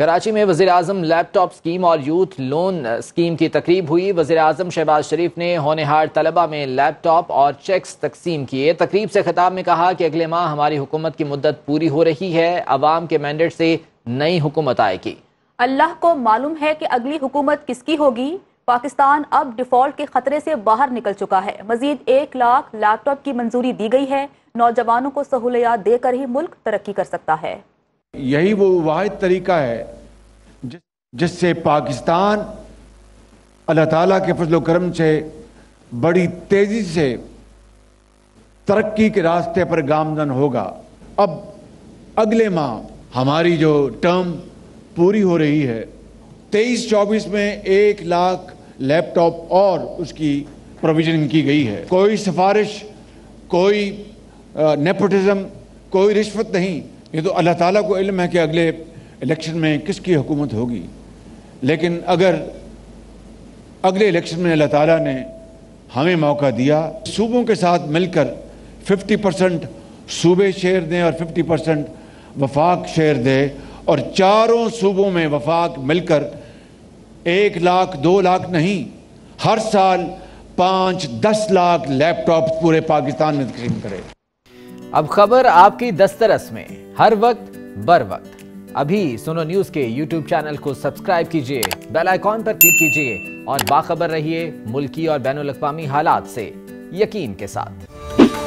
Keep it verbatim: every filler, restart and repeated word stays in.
کراچی میں وزیراعظم laptop scheme اور یوتھ لون اسکیم کی تقریب ہوئی۔ وزیراعظم شہباز شریف نے ہونہار طلبہ میں لیپ ٹاپ اور چیکس تقسیم کیے۔ تقریب سے خطاب میں کہا کہ اگلے ماہ ہماری حکومت کی مدت پوری ہو رہی ہے، عوام کے مینڈیٹ سے نئی حکومت آئے گی۔ اللہ کو معلوم ہے کہ اگلی حکومت کس کی ہوگی۔ پاکستان اب ڈیفالٹ کے خطرے سے باہر نکل چکا ہے۔ مزید ایک لاکھ لیپ ٹاپ کی منظوری دی گئی ہے۔ نوجوانوں کو سہولیات دے کر ہی ملک ترقی کر سکتا ہے۔ یہی وہ واحد طریقہ ہے جس سے پاکستان اللہ تعالیٰ کے فضل و کرم سے بڑی تیزی سے ترقی کے راستے پر گامزن ہوگا۔ اب اگلے ماہ ہماری جو ٹرم پوری ہو رہی ہے، تیئیس چوبیس میں ایک لاکھ لیپ ٹاپ اور اس کی پروویژننگ کی گئی ہے۔ کوئی سفارش، کوئی نیپوٹزم، کوئی رشوت نہیں۔ یہ تو اللہ تعالیٰ کو علم ہے کہ اگلے الیکشن میں کس کی حکومت ہوگی، لیکن اگر اگلے الیکشن میں اللہ تعالیٰ نے ہمیں موقع دیا، صوبوں کے ساتھ مل کر ففٹی پرسنٹ صوبے شیئر دیں اور ففٹی پرسنٹ وفاق شیئر دے، اور چاروں صوبوں میں وفاق مل کر ایک لاکھ دو لاکھ نہیں، ہر سال پانچ دس لاکھ لیپ ٹاپ پورے پاکستان میں تقسیم کرے۔ اب خبر آپ کی دسترس میں، ہر وقت بر وقت۔ ابھی سنو نیوز کے یوٹیوب چینل کو سبسکرائب کیجئے، بیل آئیکن پر کلک کیجئے اور باخبر رہیے ملکی اور بین الاقوامی حالات سے یقین کے ساتھ۔